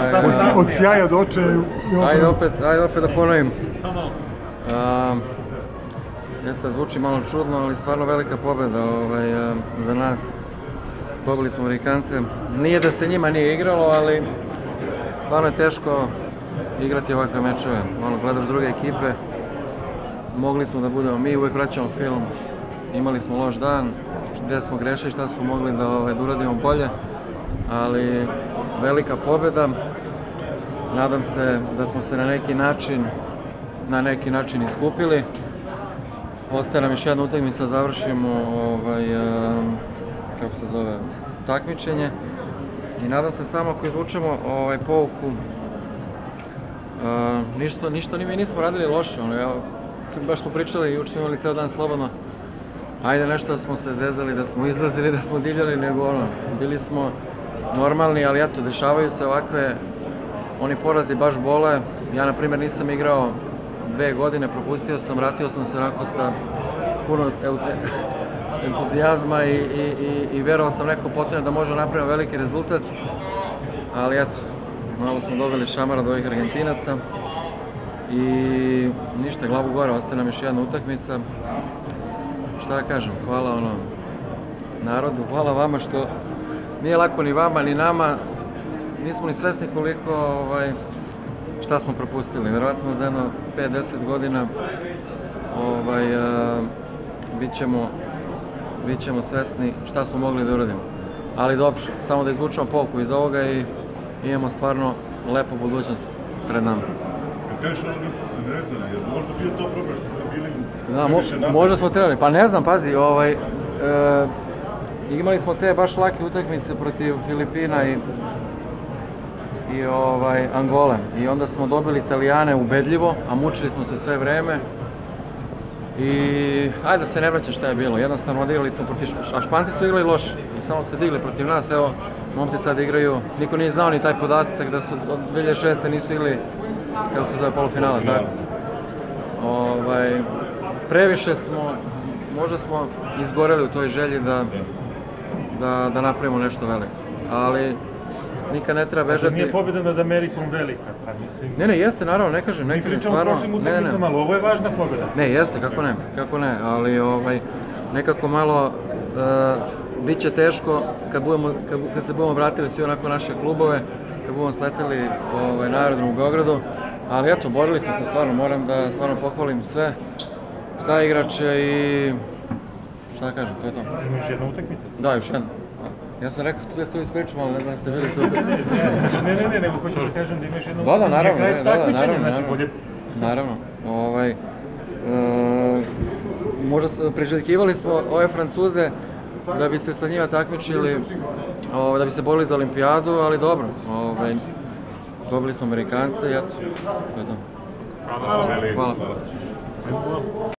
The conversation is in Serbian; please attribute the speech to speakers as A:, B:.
A: Od sjaja do oče.
B: Ajde opet da ponovim. Jeste, zvuči malo čudno, ali stvarno velika pobjeda za nas. Pobili smo Amerikance. Nije da se njima nije igralo, ali stvarno je teško igrati ovakve mečeve. Gledaš druge ekipe, mogli smo da budemo mi, uvek vraćamo film. Imali smo loš dan, gde smo grešili, šta smo mogli da uradimo bolje, ali velika pobjeda. Nadam se da smo se na neki način iskupili. Ostaje nam još jedna utakmica, završimo kako se zove, takmičenje i nadam se samo ako izvučemo pouku. Ništa mi nismo radili loše, baš smo pričali, juče smo imali ceo dan slobodno. Ajde nešto da smo se zezali, da smo izlazili, da smo divljali, nego bili smo normalni, ali eto, dešavaju se ovakve, oni porazi baš bole. Ja, na primjer, nisam igrao 2 godine, propustio sam, vratio sam se onako sa puno entuzijazma i verovao sam neko potrebno da možemo napraviti veliki rezultat, ali eto, malo smo dobili šamara od ovih Argentinaca i ništa, glavu gore, ostaje nam još jedna utakmica. Šta da kažem, hvala narodu, hvala vama što nije lako ni vama ni nama, nismo ni svesni koliko šta smo propustili. Verovatno za jedno 5-10 godina bit ćemo svesni šta smo mogli da uradimo. Ali dobro, samo da izvučemo pouku iz ovoga i imamo stvarno lepu budućnost pred nama.
A: Kad kažeš niste se zezali, jer možda bio to problem što ste bili više napad?
B: Da, možda smo trebali. Pa ne znam, pazi, imali smo te baš lake utakmice protiv Filipina i Angole. I onda smo dobili Italijane ubedljivo, a mučili smo se sve vreme. I ajde da se ne vraćam šta je bilo, jednostavno odigrali smo protiv a Španci su igrali loše i samo se digli protiv nas. Evo, momci sad igraju, niko nije znao ni taj podatak da su od 2006. nisu igrali, kako se zove, polufinala, tako. Previše smo, možda smo izgoreli u toj želji da napravimo nešto veliko, ali nikad ne treba bežati.
C: Nije pobjeda nad Amerikom velika, pa mislim...
B: Ne, jeste, naravno, ne kažem stvarno...
C: Mi pričamo o prošlim utakmicama, ali ovo je važna pobjeda.
B: Ne, jeste, kako ne, ali nekako malo bit će teško kad se budemo vratili svi onako naše klubove, kad budemo sleteli na aerodrom u Beogradu, ali eto, borili smo se stvarno, moram da stvarno pohvalim sve saigrače i šta da kažem, to je to.
C: Ima još jedna utakmica?
B: Da, još jedna. Ja sam rekao, tu je ispričamo, ali ne znam da ste vidjeli to.
C: Ne, nego hoću da kažem da imaš jedno...
B: Da, naravno,
C: naravno.
B: Možda priželjkivali smo ove Francuze da bi se sa njima takmičili, da bi se borili za olimpijadu, ali dobro. Dobili smo Amerikance i eto, to je to.
A: Hvala.
B: Hvala.